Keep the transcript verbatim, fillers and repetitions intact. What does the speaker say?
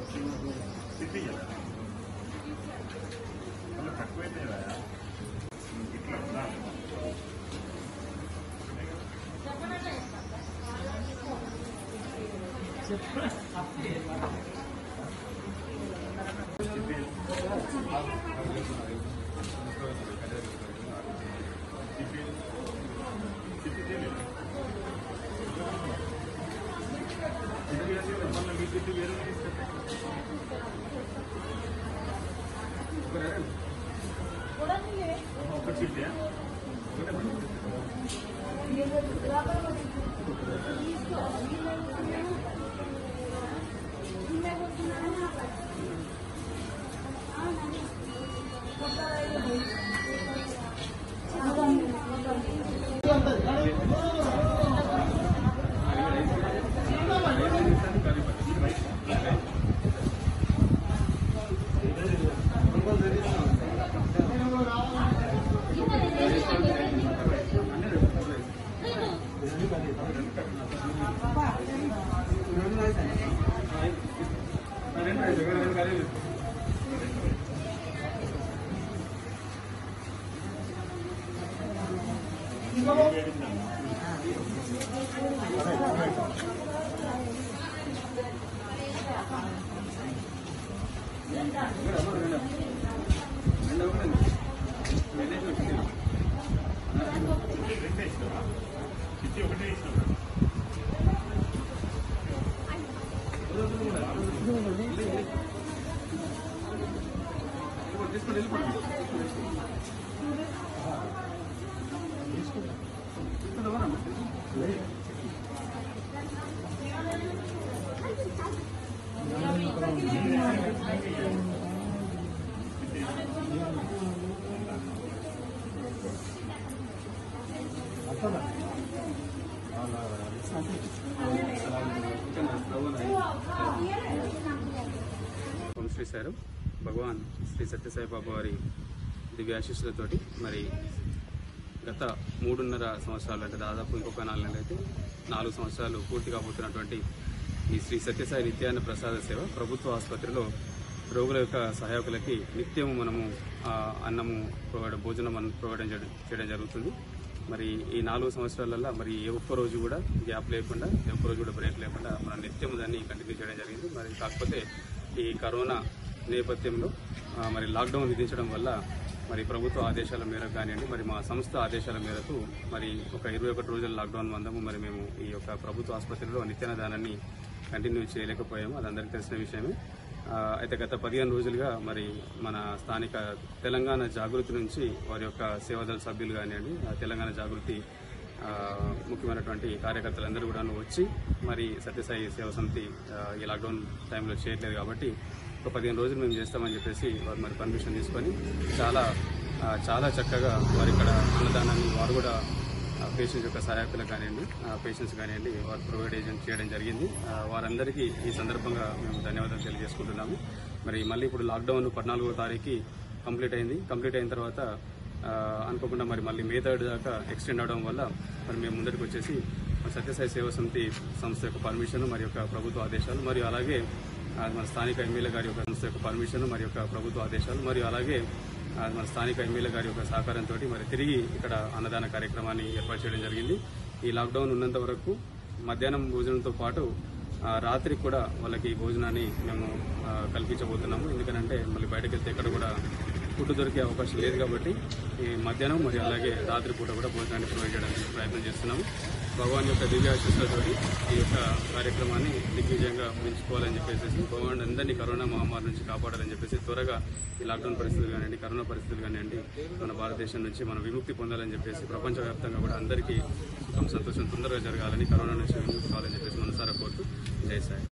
Shri sir Bhagavan Shri Sathya Sai Baba వారి దివ్యాశీస్సులతోటి మరి గత మూడున్నర సంవత్సరాలు అంటే దాదాపు ఇంకొక నాలుగు నెలలు అయితే నాలుగు సంవత్సరాలు పూర్తి కాబోతున్నటువంటి ఈ శ్రీ సత్యసాయి నిత్యాన్న ప్రసాద సేవ ప్రభుత్వ ఆసుపత్రిలో రోగుల యొక్క సహాయకులకి నిత్యము మనము అన్నము ప్రొవైడ్ భోజనం ప్రొవైడ్ చేయడం జరుగుతుంది. మరి ఈ నాలుగు సంవత్సరాలలో మరి ఏ ఒక్క రోజు కూడా గ్యాప్ లేకుండా ఏ ఒక్క రోజు కూడా బ్రేక్ లేకుండా మనం నిత్యం దాన్ని కంటిన్యూ చేయడం జరిగింది. మరి కాకపోతే ఈ కరోనా నేపథ్యంలో మరి లాక్డౌన్ విధించడం వల్ల మరి ప్రభుత్వ ఆదేశాల మేరకు కానివ్వండి మరి మా సంస్థ ఆదేశాల మేరకు మరి ఒక ఇరవై ఒకటి రోజుల లాక్డౌన్ మందము మరి మేము ఈ యొక్క ప్రభుత్వ ఆసుపత్రిలో నిత్యాన్నదానాన్ని కంటిన్యూ చేయలేకపోయాము. అది అందరికీ తెలిసిన విషయమే. అయితే గత పదిహేను రోజులుగా మరి మన స్థానిక తెలంగాణ జాగృతి నుంచి వారి యొక్క సేవాదళ సభ్యులు కానివ్వండి తెలంగాణ జాగృతి ముఖ్యమైనటువంటి కార్యకర్తలందరూ కూడా వచ్చి మరి సత్యసాయి సేవా సమితి ఈ లాక్డౌన్ టైంలో చేయట్లేదు కాబట్టి ఒక పదిహేను రోజులు మేము చేస్తామని చెప్పేసి వారు మరి పర్మిషన్ తీసుకొని చాలా చాలా చక్కగా వారి ఇక్కడ అన్నదానాన్ని వారు కూడా పేషెంట్స్ యొక్క సహాయకులకు కానివ్వండి పేషెంట్స్ కానివ్వండి వారు ప్రొవైడ్ చేయడం జరిగింది. వారందరికీ ఈ సందర్భంగా మేము ధన్యవాదాలు తెలియజేసుకుంటున్నాము. మరి మళ్ళీ ఇప్పుడు లాక్డౌన్ పద్నాలుగో తారీఖు కంప్లీట్ అయింది. కంప్లీట్ అయిన తర్వాత అనుకోకుండా మరి మళ్ళీ మే థర్డ్ దాకా ఎక్స్టెండ్ అవడం వల్ల మరి మేము ముందరికి వచ్చేసి సత్యసాయి సేవా సమితి సంస్థ యొక్క పర్మిషన్ మరి యొక్క ప్రభుత్వ ఆదేశాలు మరియు అలాగే మన స్థానిక ఎమ్మెల్యే గారి యొక్క సంస్థ యొక్క పర్మిషన్ మరి యొక్క ప్రభుత్వ ఆదేశాలు మరియు అలాగే మన స్థానిక ఎమ్మెల్యే గారి యొక్క సహకారంతో మరి తిరిగి ఇక్కడ అన్నదాన కార్యక్రమాన్ని ఏర్పాటు చేయడం జరిగింది. ఈ లాక్డౌన్ ఉన్నంత వరకు మధ్యాహ్నం భోజనంతో పాటు రాత్రికి కూడా వాళ్ళకి భోజనాన్ని మేము కల్పించబోతున్నాము. ఎందుకంటే మళ్ళీ బయటకు వెళ్తే ఎక్కడ కూడా ఫుడ్ దొరికే అవకాశం లేదు కాబట్టి ఈ మధ్యాహ్నం మరియు అలాగే రాత్రి పూట కూడా భోజనాన్ని ప్రొవైడ్ చేయడానికి ప్రయత్నం చేస్తున్నాము. భగవాన్ యొక్క దివ్యాశీస్సులతో ఈ యొక్క కార్యక్రమాన్ని దిగ్విజయంగా పెంచుకోవాలని చెప్పేసి భగవాన్ అందరినీ కరోనా మహమ్మారి నుంచి కాపాడాలని చెప్పేసి త్వరగా ఈ లాక్డౌన్ పరిస్థితులు కానివ్వండి కరోనా పరిస్థితులు కానివ్వండి మన భారతదేశం నుంచి మనం విముక్తి పొందాలని చెప్పేసి ప్రపంచవ్యాప్తంగా కూడా అందరికీ సుఖం సంతోషం తొందరగా జరగాలని కరోనా నుంచి విముక్తి కావాలని చెప్పేసి మనసారా కోరుతూ జై సాయి.